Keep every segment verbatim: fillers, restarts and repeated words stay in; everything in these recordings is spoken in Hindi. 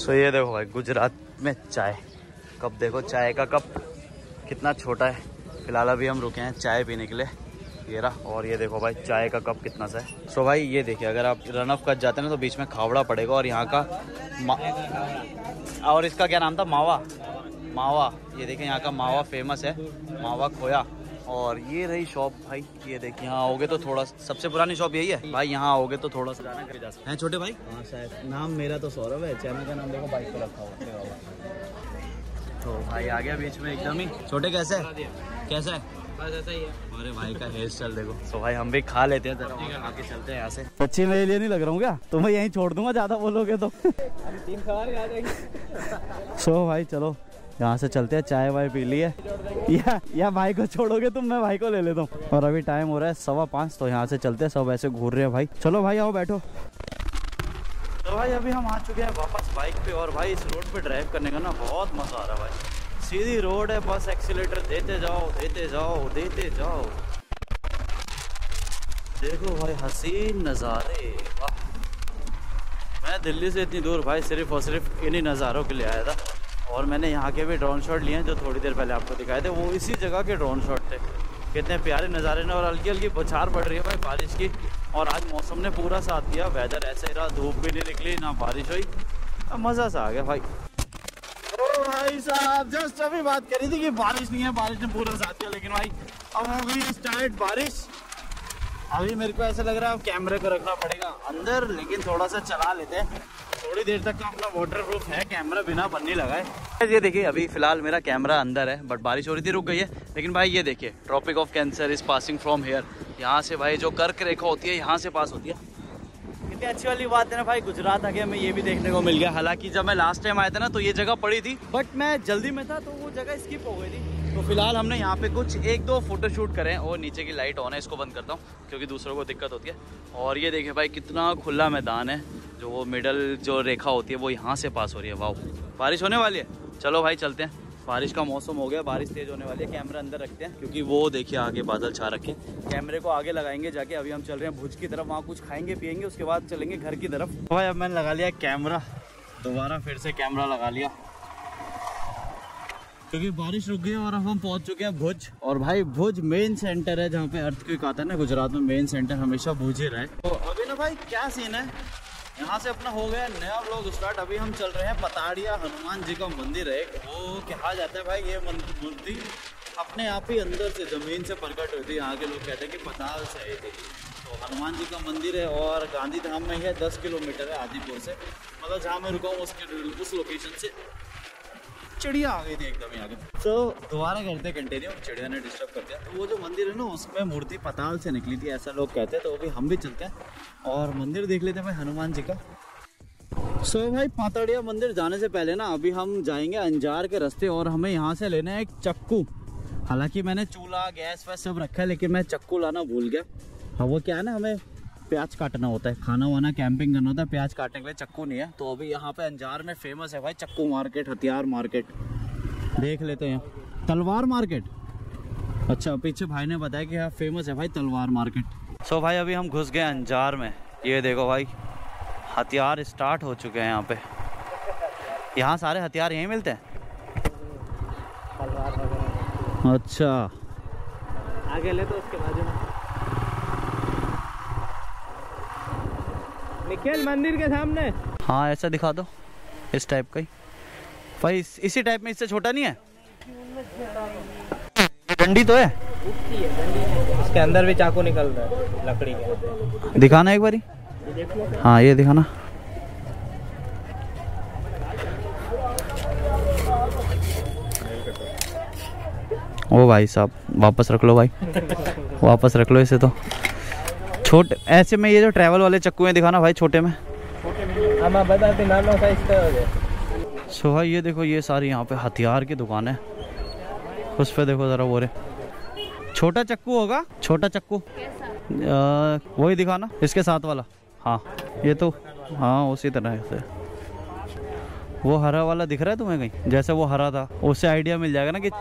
सो ये देखो भाई गुजरात में चाय कप, देखो चाय का कप कितना छोटा है। फिलहाल अभी हम रुके हैं चाय पीने के लिए, ये रहा। और ये देखो भाई चाय का कप कितना सा है। सो भाई ये देखिए, अगर आप रन ऑफ कट जाते हैं ना तो बीच में खावड़ा पड़ेगा। और यहाँ का मा... और इसका क्या नाम था, मावा मावा। ये देखिए यहाँ का मावा फेमस है, मावा खोया। और ये रही शॉप भाई, ये देखिए यहाँ आओगे तो थोड़ा, सबसे पुरानी शॉप यही है भाई। यहाँ आओगे तो थोड़ा सा जाना कर जा सकते हैं छोटे भाई। हाँ शायद, नाम मेरा तो सौरभ है, चैनल का नाम देखो बाइक पे रखा हुआ। तो भाई आ गया बीच में एकदम ही। छोटे कैसे है, कैसा है? बस ऐसा ही है। अरे भाई का हेयर स्टाइल देखो। तो भाई हम भी खा लेते हैं, जरा आके चलते हैं यहाँ से। सच्ची मेरे लिए नहीं लग रहा हूँ क्या, तो मैं यहीं छोड़ दूंगा, ज्यादा बोलोगे तो। तीन सवार आ जाएंगे। सो भाई चलो यहाँ से चलते हैं, चाय वाय पी लिए। या या भाई को छोड़ोगे तुम, मैं भाई को ले लेता हूँ। और अभी टाइम हो रहा है सवा पाँच, तो यहाँ से चलते हैं। सब ऐसे घूर रहे हैं भाई। चलो भाई आओ बैठो। तो भाई अभी हम आ चुके हैं वापस बाइक पे। और भाई इस रोड पे ड्राइव करने का ना बहुत मजा आ रहा है भाई। सीधी रोड है, बस एक्सीलेटर देते जाओ देते जाओ देते जाओ। देखो भाई हसीन नज़ारे, वाह। मैं दिल्ली से इतनी दूर भाई सिर्फ और सिर्फ इन्हीं नज़ारों के लिए आया था। और मैंने यहाँ के भी ड्रोन शॉट लिए हैं, जो थोड़ी देर पहले आपको दिखाए थे, वो इसी जगह के ड्रोन शॉट थे। कितने प्यारे नज़ारे ने। और हल्की हल्की बौछार पड़ रही है भाई बारिश की। और आज मौसम ने पूरा साथ दिया, वेदर ऐसे ही रहा, धूप भी नहीं निकली ना बारिश हुई, मज़ा सा आ गया भाई। ओ भाई साहब जस्ट अभी बात करी थी कि बारिश नहीं है, बारिश ने पूरा साथ दिया, लेकिन भाई अब हो गई स्टार्ट बारिश। अभी मेरे को ऐसा लग रहा है अब कैमरे को रखना पड़ेगा अंदर, लेकिन थोड़ा सा चला लेते हैं। थोड़ी देर तक का अपना वाटर प्रूफ है कैमरा, बिना पन्नी लगाए। ये देखिए अभी फिलहाल मेरा कैमरा अंदर है, बट बारिश हो रही थी रुक गई है। लेकिन भाई ये देखिए, tropic of cancer is passing from here. यहाँ से भाई जो कर्क रेखा होती है यहाँ से पास होती है। कितनी अच्छी वाली बात है ना भाई, गुजरात आके हमें ये भी देखने को मिल गया। हालांकि जब मैं लास्ट टाइम आया था ना तो ये जगह पड़ी थी, बट मैं जल्दी में था तो वो जगह स्किप हो गई थी। तो फिलहाल हमने यहाँ पे कुछ एक दो फोटो शूट करे हैं। और नीचे की लाइट ऑन है, इसको बंद करता हूँ क्योंकि दूसरों को दिक्कत होती है। और ये देखिए भाई कितना खुला मैदान है, जो वो मिडल जो रेखा होती है वो यहाँ से पास हो रही है। वाह, बारिश होने वाली है। चलो भाई चलते हैं, बारिश का मौसम हो गया, बारिश तेज होने वाली है। कैमरा अंदर रखते हैं क्योंकि वो देखिए आगे बादल छा रखे। कैमरे को आगे लगाएंगे जाके। अभी हम चल रहे हैं भुज की तरफ, वहाँ कुछ खाएंगे पियेंगे, उसके बाद चलेंगे घर की तरफ। तो भाई अब मैंने लगा लिया कैमरा, दोबारा फिर से कैमरा लगा लिया क्योंकि बारिश रुक गई। और अब हम पहुंच चुके हैं भुज। और भाई भुज मेन सेंटर है, जहाँ पे अर्थक्वेक आता है ना गुजरात में, मेन सेंटर हमेशा भुज ही रहा है। तो अभी ना भाई क्या सीन है, यहाँ से अपना हो गया नया व्लॉग स्टार्ट। अभी हम चल रहे हैं पताड़िया हनुमान जी का मंदिर है। वो कहा जाता है भाई ये मूर्ति अपने आप ही अंदर से जमीन से प्रकट हुई थी। यहाँ के लोग कहते हैं कि पताल से आई थी। तो हनुमान जी का मंदिर है और गांधी धाम में ही है, दस किलोमीटर है आदिपुर से। मतलब जहाँ मैं रुका हूँ उसके उस लोकेशन से चिड़िया आ गई थी एकदम यहाँ के। तो दोबारा करते कंटिन्यू, चिड़िया ने डिस्टर्ब कर दिया। तो वो जो मंदिर है ना उसमें मूर्ति पताल से निकली थी ऐसा लोग कहते हैं। तो अभी हम भी चलते हैं और मंदिर देख लेते हैं भाई हनुमान जी का। सो so, भाई पाताड़िया मंदिर जाने से पहले ना अभी हम जाएंगे अंजार के रास्ते। और हमें यहाँ से लेना है एक चक्कू। हालांकि मैंने चूल्हा गैस वैस सब रखा है, लेकिन मैं चक्कू लाना भूल गया। हाँ वो क्या है ना, हमें प्याज काटना होता है, खाना वाना कैंपिंग करना होता है, प्याज काटने के लिए चक्कू नहीं है। तो अभी यहाँ पे अंजार में फेमस है भाई चक्कू मार्केट, हथियार मार्केट। देख लेते हैं, तलवार मार्केट। अच्छा पीछे भाई ने बताया कि यहाँ फेमस है भाई तलवार मार्केट। सो भाई अभी हम घुस गए अंजार में। ये देखो भाई हथियार स्टार्ट हो चुके हैं यहाँ पे। यहाँ सारे हथियार यहीं मिलते हैं। अच्छा आगे ले तो उसके बाजू में निखिल मंदिर के सामने। हाँ ऐसा दिखा दो, इस टाइप का ही भाई। इस, इसी टाइप में, इससे छोटा नहीं है। डंडी तो है, इसके अंदर भी चाकू निकल रहा है लकड़ी के। दिखाना एक बारी। हाँ ये दिखाना। ओ भाई साहब वापस रख लो भाई, वापस रख लो इसे। तो छोटे ऐसे में ये जो ट्रैवल वाले चक्कू हैं दिखाना भाई, छोटे में। हम बताते नानो साइज का हो जाए। सो भाई ये देखो ये सारी यहाँ पे हथियार की दुकान है। उस पे देखो जरा वो रे छोटा चक्कू होगा, छोटा चक्कू वही दिखाना, इसके साथ वाला। हाँ ये तो हाँ उसी तरह से। वो हरा वाला दिख रहा है तुम्हें कहीं, जैसे वो हरा था, उससे आइडिया मिल जाएगा ना कि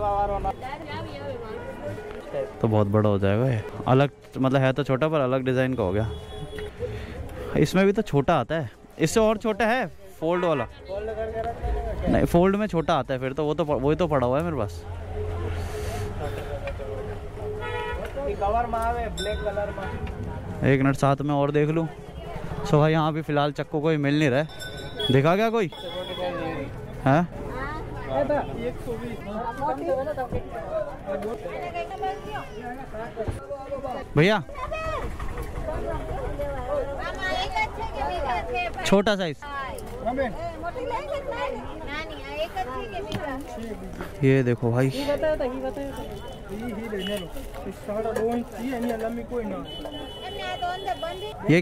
तो बहुत बड़ा हो जाएगा ये। अलग मतलब है तो छोटा पर अलग डिज़ाइन का हो गया। इसमें भी तो छोटा आता है, इससे और छोटा है फोल्ड वाला? फोल्ड करके रख देंगे। नहीं, फोल्ड में छोटा आता है फिर तो, वो तो वही तो पड़ा हुआ है मेरे पास। कवर में आवे ब्लैक कलर में। एक मिनट साथ में और देख लूँ। सो भाई यहाँ भी फिलहाल चक्कू कोई मिल नहीं रहा है। दिखा क्या कोई है? भैया छोटा साइज ये देखो भाई, ये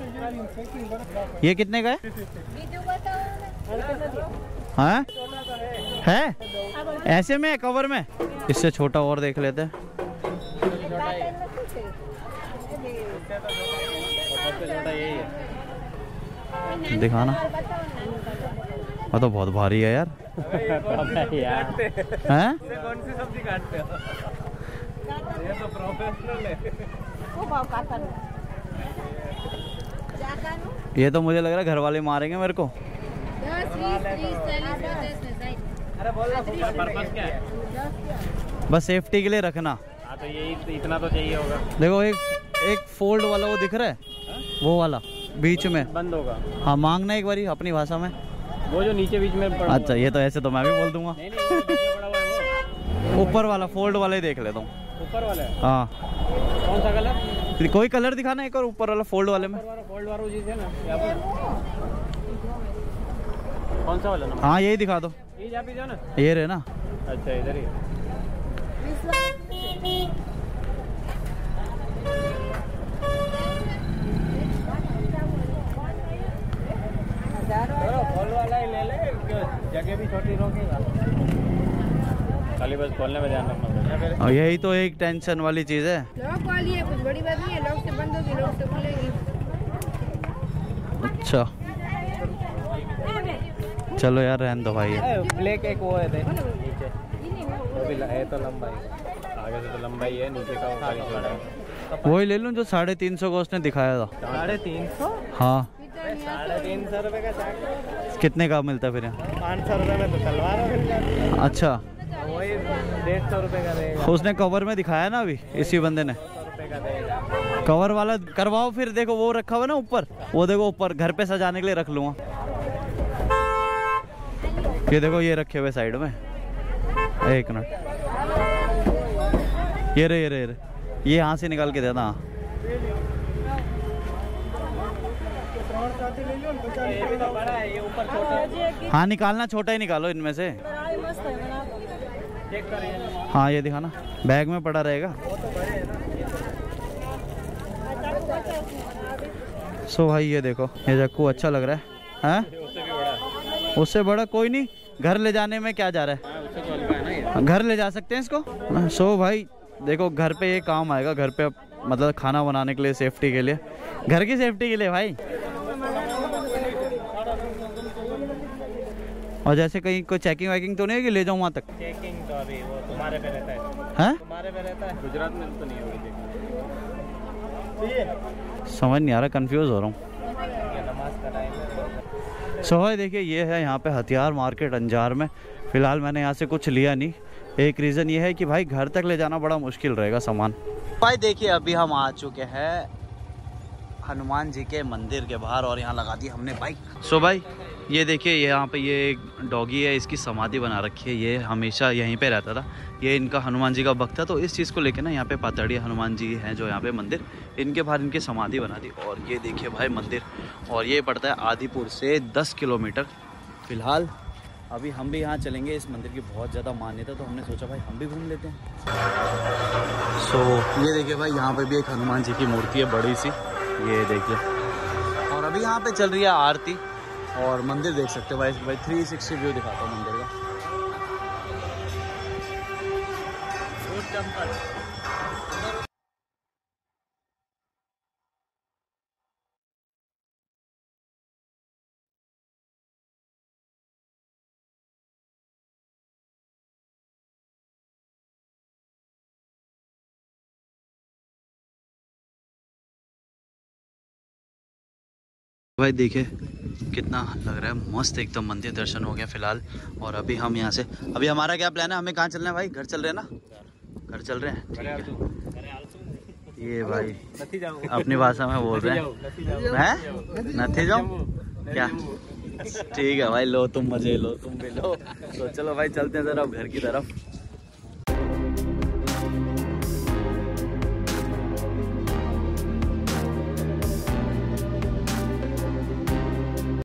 ये कितने का है? हाँ है ऐसे में, कवर में। इससे छोटा और देख लेते हैं। दिखाना। वो तो बहुत भारी है यार। हैं? कौन सी सब्जी काटते हो? ये तो प्रोफेशनल है। ये तो मुझे लग रहा है घर वाले मारेंगे मेरे को। अरे बोल रहा पर्पस क्या है? बस सेफ्टी के लिए रखना। हाँ तो यही इतना तो चाहिए होगा। देखो एक एक फोल्ड वाला वो दिख रहा है, वो वाला बीच में बंद होगा। हाँ मांगना एक बारी अपनी भाषा में। वो जो नीचे बीच में पड़ा। अच्छा ये तो ऐसे तो मैं भी बोल दूंगा। नहीं नहीं वो नीचे पड़ा हुआ है वो। ऊपर वाला फोल्ड वाला ही देख लेता हूँ। ऊपर वाला है? हाँ कौन सा कलर? कोई कलर दिखाना एक और ऊपर वाला फोल्ड वाले में। फोल्ड वाला चीज है ना यहाँ पर। कौन सा वाला ना? हाँ यही दिखा दो। ये जा भी जाओ ना। ये रहे ना। अच्छा इधर ही। खोल वाला ही ले ले, जगह भी छोटी रोकेगा। खाली बस खोलने में ध्यान रखना पड़ेगा। और यही तो एक टेंशन वाली चीज है। लॉक वाली है, कुछ बड़ी बात नहीं है। लॉक से बंद होगी, लॉक से खुलेगी। अच्छा चलो यार रहने दो भाई। ब्लैक एक वो है दे नीचे, वो भी है तो लंबाई, आगे से तो लंबाई है, नीचे का खाली छोटा है। वही ले लूँ जो साढ़े तीन सौ का उसने दिखाया था। साढ़े तीन सौ? हाँ साढ़े तीन सौ रुपये का चाक कितने का मिलता है फिर यहाँ? पाँच सौ रुपये में तो तलवार मिल जाती है। अच्छा वही डेढ़ सौ रुपये का देगा। उसने कवर में दिखाया ना अभी इसी बंदे ने। सौ रुपये का देगा। कवर वाला करवाओ फिर। देखो वो रखा हुआ ना ऊपर, वो देखो ऊपर घर पे सजाने के लिए रख लूँगा। ये देखो ये रखे हुए साइड में। एक मिनट, ये रे ये रे ये रे ये यहाँ से निकाल के देना। ये भी तो बड़ा है, ये ऊपर छोटा है। हाँ निकालना, छोटा ही निकालो इनमें से। चेक करिए। हाँ ये दिखाना, बैग में पड़ा रहेगा। सो भाई ये देखो, ये चक्कू अच्छा लग रहा है। हैं? उससे भी बड़ा है। उससे बड़ा कोई नहीं, घर ले जाने में क्या जा रहा है। हाँ, उससे तो हल्का है ना ये। घर ले जा सकते हैं इसको। सो भाई देखो घर पे ये काम आएगा, घर पे मतलब खाना बनाने के लिए, सेफ्टी के लिए, घर की सेफ्टी के लिए भाई। और जैसे कहीं कोई चेकिंग वैकिंग तो नहीं है कि ले जाऊँ वहाँ तक? चेकिंग तो अभी वो तुम्हारे पे रहता है। हैं? तुम्हारे पे रहता है, गुजरात में तो नहीं होगी चेकिंग। समझ नहीं आ रहा, कंफ्यूज हो रहा हूँ। ये नमाज का टाइम है। सो भाई देखिए ये है यहाँ पे हथियार मार्केट अंजार में। फ़िलहाल मैंने यहाँ से कुछ लिया नहीं। एक रीज़न ये है कि भाई घर तक ले जाना बड़ा मुश्किल रहेगा सामान। भाई देखिए अभी हम आ चुके हैं हनुमान जी के मंदिर के बाहर और यहाँ लगा दी हमने बाइक। सो भाई ये देखिए यहाँ पे ये एक डॉगी है, इसकी समाधि बना रखी है। ये हमेशा यहीं पे रहता था, ये इनका हनुमान जी का भक्त था। तो इस चीज़ को लेकर ना यहाँ पे पातड़िया हनुमान जी हैं जो यहाँ पे मंदिर, इनके बाहर इनकी समाधि बना दी। और ये देखिए भाई मंदिर, और ये पड़ता है आदिपुर से दस किलोमीटर। फ़िलहाल अभी हम भी यहाँ चलेंगे। इस मंदिर की बहुत ज़्यादा मान्यता, तो हमने सोचा भाई हम भी घूम लेते हैं। सो so, ये देखिए भाई यहाँ पे भी एक हनुमान जी की मूर्ति है बड़ी सी, ये देखिए। और अभी यहाँ पे चल रही है आरती, और मंदिर देख सकते हो भाई। भाई थ्री सिक्सटी व्यू दिखाता हूँ मंदिर का। भाई देखिए कितना लग रहा है मस्त एकदम। मंदिर दर्शन हो गया फिलहाल। और अभी हम यहाँ से, अभी हमारा क्या प्लान है, हमें कहाँ चलना है भाई? घर चल रहे हैं ना? घर चल रहे हैं। ये भाई अपनी भाषा में बोल रहे हैं, नथी जाऊँ क्या? ठीक है भाई, लो तुम मजे लो, तुम भी लो। तो चलो भाई चलते हैं जरा घर की तरफ।